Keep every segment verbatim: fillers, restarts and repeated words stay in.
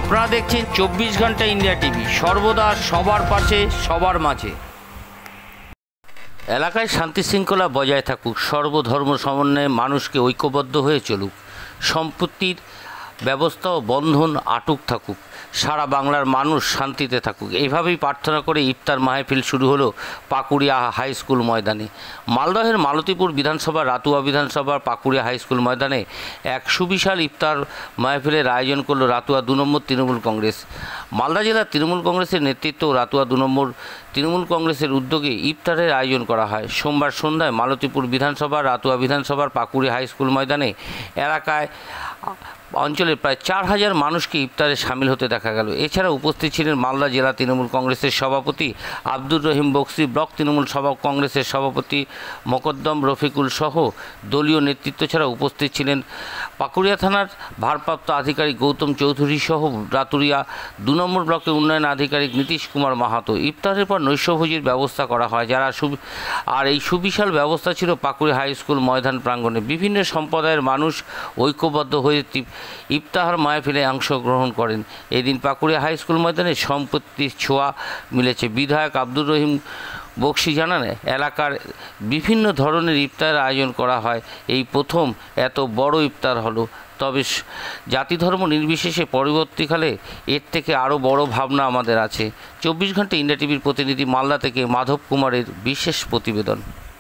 আপনারা দেখছেন চব্বিশ ঘন্টা ইন্ডিয়া টিভি, সর্বদা সবার পাশে সবার মাঝে। এলাকায় শান্তি শৃঙ্খলা বজায় থাকুক, সর্বধর্ম সমন্বয়ে মানুষকে ঐক্যবদ্ধ হয়ে চলুক, সম্পত্তির ব্যবস্থা ও বন্ধন আটক থাকুক, সারা বাংলার মানুষ শান্তিতে থাকুক, এইভাবেই প্রার্থনা করে ইফতার মাহফিল শুরু হলো পাকুড়িয়া হাই স্কুল ময়দানে। মালদহের মালতীপুর বিধানসভা রাতুয়া বিধানসভার পাকুড়িয়া হাই স্কুল ময়দানে এক সুবিশাল ইফতার মাহফিলের আয়োজন করল রাতুয়া দু নম্বর তৃণমূল কংগ্রেস। মালদা জেলার তৃণমূল কংগ্রেসের নেতৃত্ব রাতুয়া দু নম্বর তৃণমূল কংগ্রেসের উদ্যোগে ইফতারের আয়োজন করা হয়। সোমবার সন্ধ্যায় মালতীপুর বিধানসভা রাতুয়া বিধানসভার পাকুড়িয়া হাই স্কুল ময়দানে এলাকায় অঞ্চলের প্রায় চার হাজার মানুষকে ইফতারে সামিল হতে দেখা গেল। এছাড়া উপস্থিত ছিলেন মালদা জেলা তৃণমূল কংগ্রেসের সভাপতি আব্দুর রহিম বক্সি, ব্লক তৃণমূল সভা কংগ্রেসের সভাপতি মোকদ্দম রফিকুল সহ দলীয় নেতৃত্ব ছাড়া উপস্থিত ছিলেন পাকুড়িয়া থানার ভারপ্রাপ্ত আধিকারিক গৌতম চৌধুরী সহ রাতুরিয়া দু নম্বর ব্লকের উন্নয়ন আধিকারিক নীতিশ কুমার মাহাতো। ইফতারের পর নৈশভোজীর ব্যবস্থা করা হয়, যারা আর এই সুবিশাল ব্যবস্থা ছিল পাকুড়িয়া হাই স্কুল ময়দান প্রাঙ্গণে। বিভিন্ন সম্প্রদায়ের মানুষ ঐক্যবদ্ধ হয়ে ইফতার মাহফিলে অংশগ্রহণ করেন। এদিন পাকুড়িয়া হাই স্কুল ময়দানে সম্পত্তির ছোঁয়া মিলেছে। বিধায়ক আব্দুর রহিম বক্সি জানান, এলাকার বিভিন্ন ধরনের ইফতার আয়োজন করা হয়, এই প্রথম এত বড় ইফতার হলো। তবে জাতি ধর্ম নির্বিশেষে পরবর্তীকালে এর থেকে আরও বড় ভাবনা আমাদের আছে। চব্বিশ ঘন্টা ইন্ডিয়া টিভির প্রতিনিধি মালদা থেকে মাধব কুমারের বিশেষ প্রতিবেদন।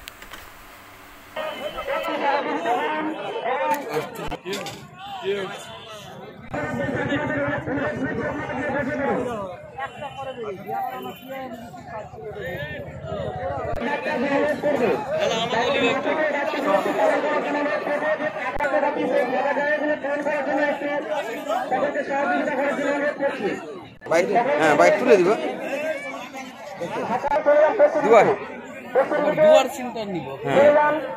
হ্যাঁ বাইক তুলে দিব দুয়ার দুয়ার চিন্তা নিব। হ্যাঁ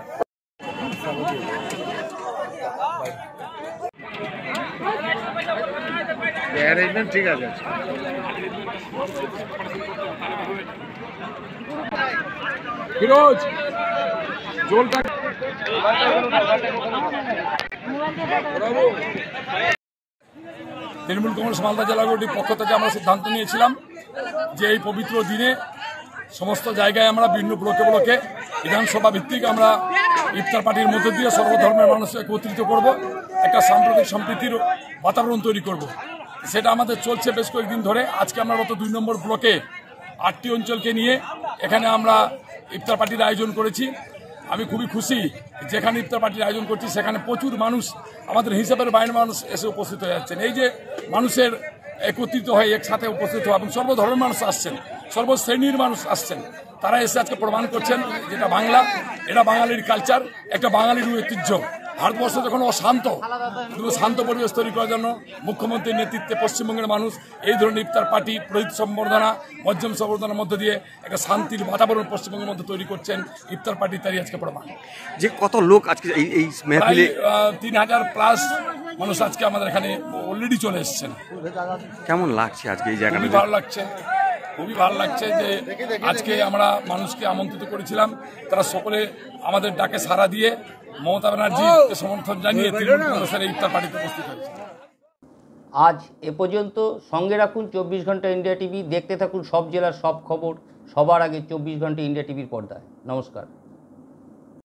অ্যারেঞ্জমেন্ট ঠিক আছে। ফিরোজ জলটা তৃণমূল কংগ্রেস মালদা জেলা কমিটির পক্ষ থেকে আমরা সিদ্ধান্ত নিয়েছিলাম যে এই পবিত্র দিনে সমস্ত জায়গায় আমরা বিভিন্ন ব্লকে ব্লকে বিধানসভা ভিত্তিক আমরা ইফতার পার্টির মধ্য দিয়ে সর্বধর্মের মানুষকে একত্রিত করব, একটা সাম্প্রদায়িক সম্প্রীতির বাতাবরণ তৈরি করব। সেটা আমাদের চলছে বেশ কয়েকদিন ধরে। আজকে আমরা গত দুই নম্বর ব্লকে আটটি অঞ্চলকে নিয়ে এখানে আমরা ইফতার পার্টির আয়োজন করেছি। আমি খুবই খুশি, যেখানে ইফতার পার্টির আয়োজন করছি সেখানে প্রচুর মানুষ, আমাদের হিসাবের বাইরের মানুষ এসে উপস্থিত হয়ে যাচ্ছেন। এই যে মানুষের একত্রিত হয়ে একসাথে উপস্থিত হওয়া এবং সর্বধর্মের মানুষ আসছেন, সর্বশ্রেণীর মানুষ আসছেন, তারা এসে আজকে প্রমাণ করছেন যেটা বাংলা, এটা বাঙালির কালচার, একটা বাঙালির ঐতিহ্য। ভারতবর্ষ যখন অশান্ত, কিন্তু শান্ত পরিবেশ তৈরি করার জন্য মুখ্যমন্ত্রীর নেতৃত্বে পশ্চিমবঙ্গের মানুষ এই ধরনের ইফতার পার্টি, পুরোহিত সম্বর্ধনা, মধ্যম সম্বর্ধনার মধ্যে দিয়ে একটা শান্তির বাতাবরণ পশ্চিমবঙ্গের মধ্যে তৈরি করছেন ইফতার পার্টি, তারই আজকে প্রমাণ। যে কত লোক আজকে এই এই মেহফিলে তিন হাজার প্লাস মানুষ আজকে আমাদের এখানে অলরেডি চলে এসেছেন। কেমন লাগছে আজকে এই জায়গাটা? খুবই ভালো লাগছে, খুবই ভালো লাগছে যে আজকে আমরা মানুষকে আমন্ত্রিত করেছিলাম, তারা সকলে আমাদের ডাকে সাড়া দিয়ে মমতা ব্যানার্জিকে সমর্থন জানিয়ে তৃণমূল কংগ্রেসের এই ইফতার পার্টিতে উপস্থিত হয়েছে। আজ এ পর্যন্ত। সঙ্গে রাখুন চব্বিশ ঘন্টা ইন্ডিয়া টিভি, দেখতে থাকুন সব জেলার সব খবর সবার আগে চব্বিশ ঘন্টা ইন্ডিয়া টিভির পর্দায়। নমস্কার।